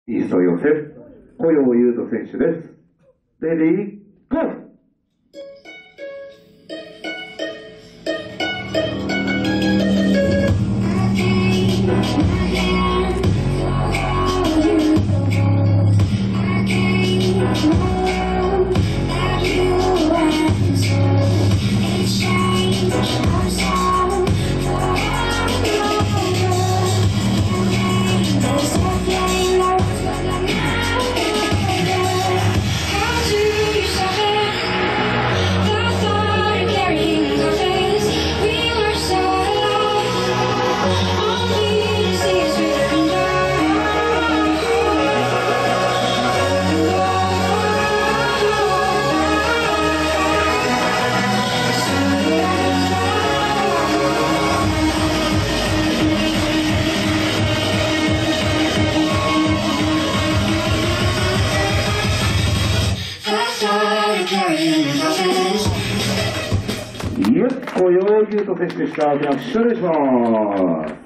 イースト予選、小陽優斗選手です。レディー、ゴー！小陽優斗選手でした。拍手お願いします。